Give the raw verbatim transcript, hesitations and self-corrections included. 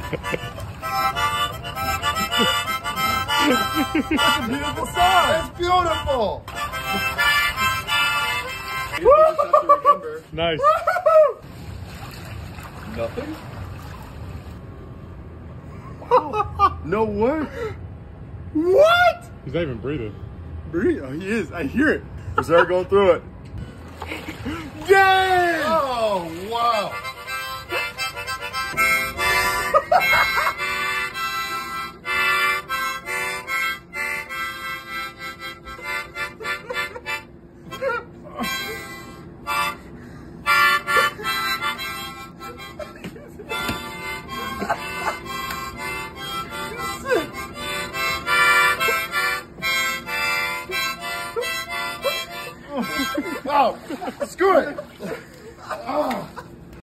That's a beautiful song. It's beautiful. Nice. Nothing? No way. What? He's not even breathing. Breathe? Oh, he is. I hear it. Is there going through it? Dang! Oh, wow. Oh, screw it.